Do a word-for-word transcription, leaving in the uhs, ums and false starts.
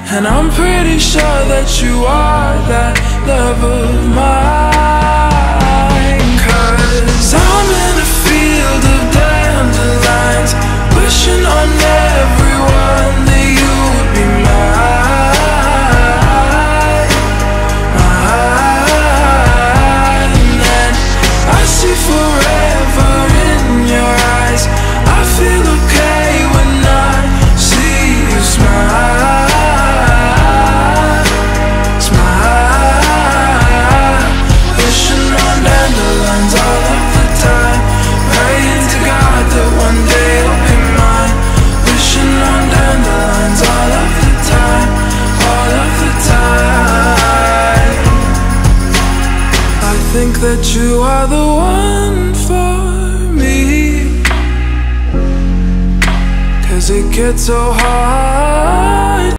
and I'm pretty sure that you are that love of mine. Cause I'm in a field of dandelions, wishing on everyone that you would be mine, mine. And I see forever in your eyes. I feel okay when I see you smile, smile. Wishing on dandelions all of the time, praying to God that one day you'll be mine. Wishing on dandelions all of the time, all of the time. I think that you are the one for me, 'cause it gets so hard.